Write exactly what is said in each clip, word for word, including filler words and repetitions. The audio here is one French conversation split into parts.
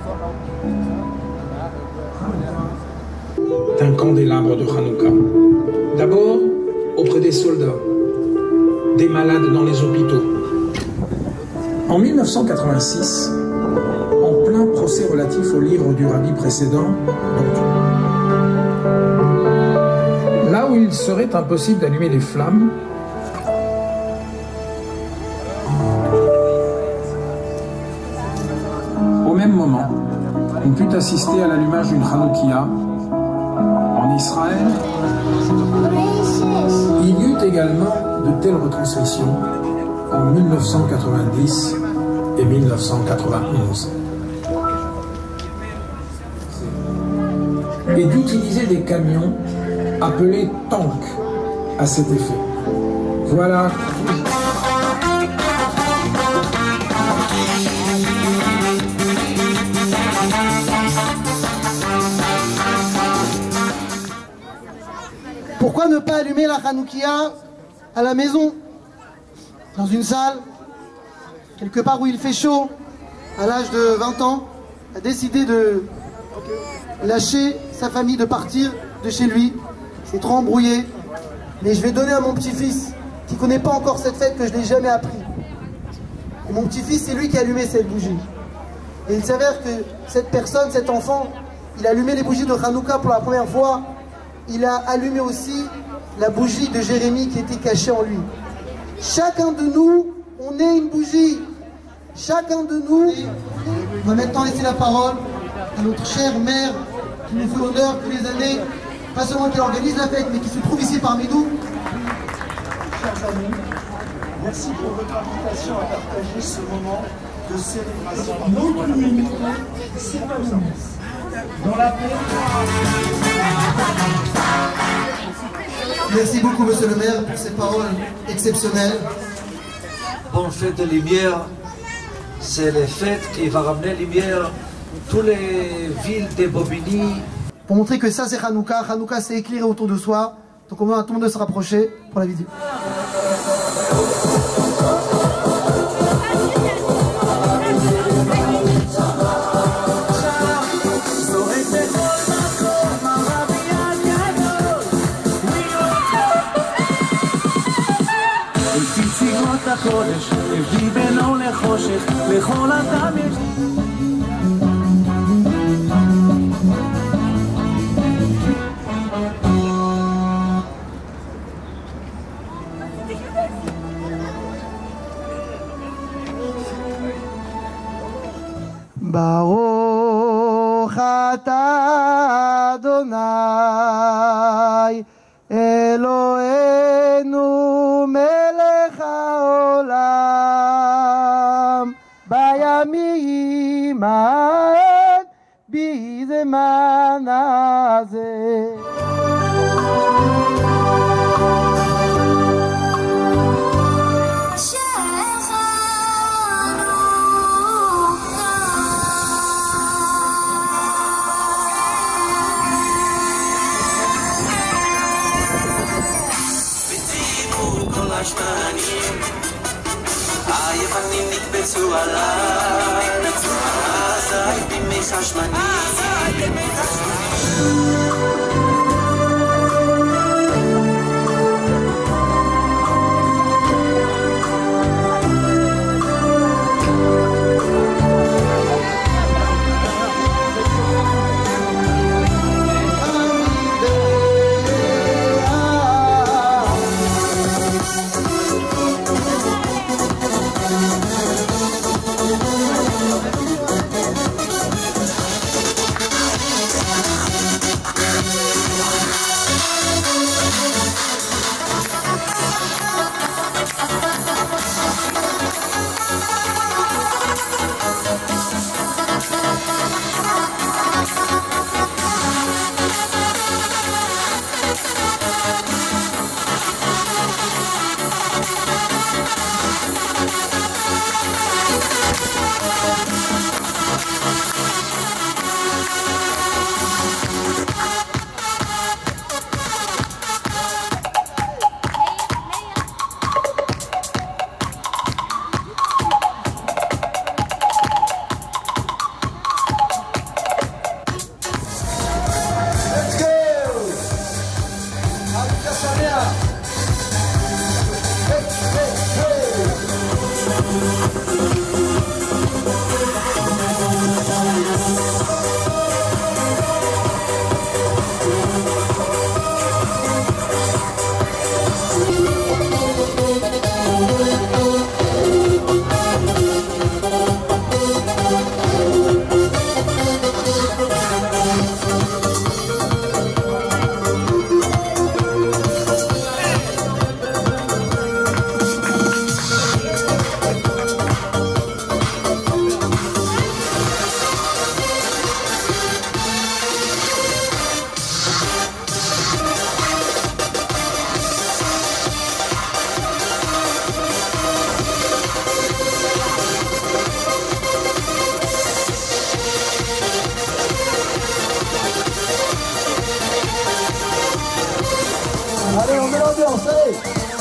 d'un candélabre de Hanouka. D'abord, auprès des soldats, des malades dans les hôpitaux. En mille neuf cent quatre-vingt-six, en plein procès relatif au livre du rabbi précédent, donc, là où il serait impossible d'allumer les flammes, au même moment, on put assister à l'allumage d'une Hanoukia en Israël. Il y eut également de telles retransmissions en mille neuf cent quatre-vingt-dix et mille neuf cent quatre-vingt-onze. Et d'utiliser des camions appelés tanks à cet effet. Voilà. Pourquoi ne pas allumer la Hanoukia à la maison, dans une salle, quelque part où il fait chaud, à l'âge de vingt ans, a décidé de lâcher sa famille, de partir de chez lui. C'est trop embrouillé, mais je vais donner à mon petit-fils, qui ne connaît pas encore cette fête, que je n'ai jamais appris. Et mon petit-fils, c'est lui qui a allumé cette bougie. Et il s'avère que cette personne, cet enfant, il a allumé les bougies de Hanouka pour la première fois. Il a allumé aussi la bougie de Jérémie qui était cachée en lui. Chacun de nous, on est une bougie. Chacun de nous. On va maintenant laisser la parole à notre chère mère qui nous fait l'honneur tous les années, pas seulement qu'elle organise la fête, mais qui se trouve ici parmi nous. Chers amis, merci pour votre invitation à partager ce moment de célébration. Notre humanité s'épanouisse dans la paix. Merci beaucoup, monsieur le maire, pour ces paroles exceptionnelles. Bonne fête de lumière, c'est la fête qui va ramener lumière toutes les villes de Bobigny. Pour montrer que ça c'est Hanouka, Hanouka c'est éclairé autour de soi. Donc on va à tout le monde de se rapprocher pour la vidéo. הקודש, הביא בינו לחושך, לכל אדם יש... ברוך אתה אדוני אלוהינו מלך העולם בימים ההם בזמן הזה. השמנים היוונים נקבצו עליי אזי בימי חשמנים c'est l'ambiance, allez.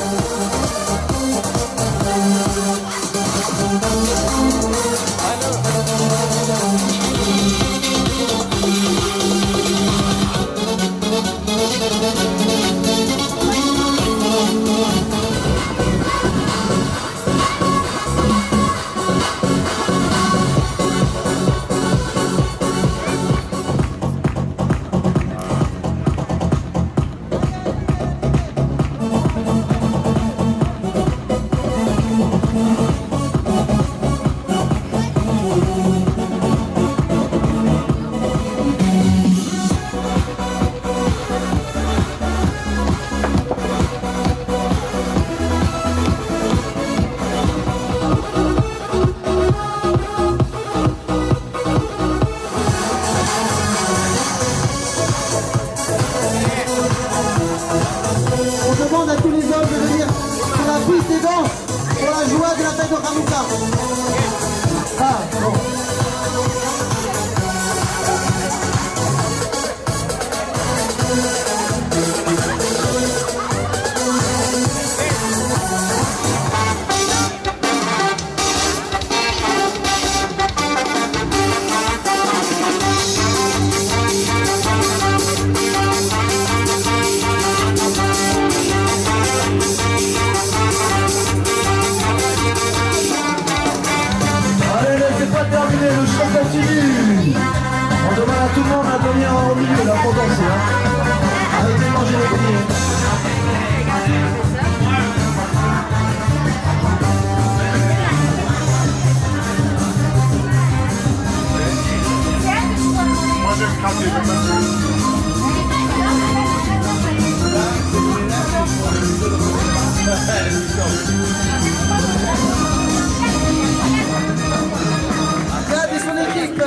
Gad et son équipe.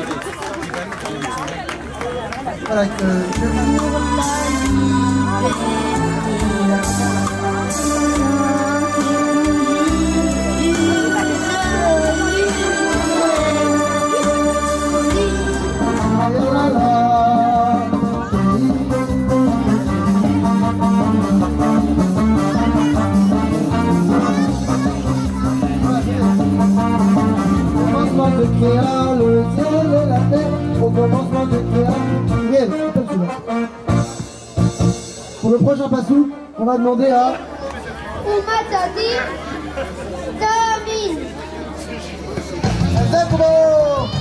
Voilà que... de Créa, le ciel et la terre, au commencement de Créa, Gabriel, c'est comme celui-là. Pour le prochain passou, on va demander à... Oumatadi Domine. Zebro.